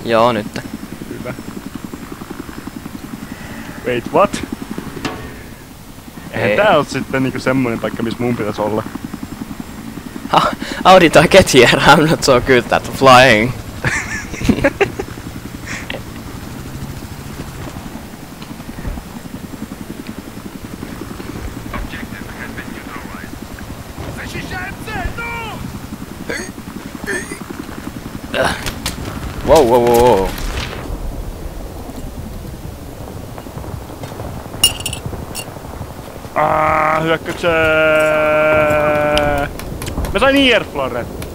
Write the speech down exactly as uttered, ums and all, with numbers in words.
Joo, nyt. Hyvä. Wait, what? Eihän Ei. tää oo sitten niinku semmonen paikka, missä mun pitäis olla. How did I get here? I'm not so good at flying. Wow, wow, wow, wow. Ah, hyökkäyksee! Mä sain Airflare!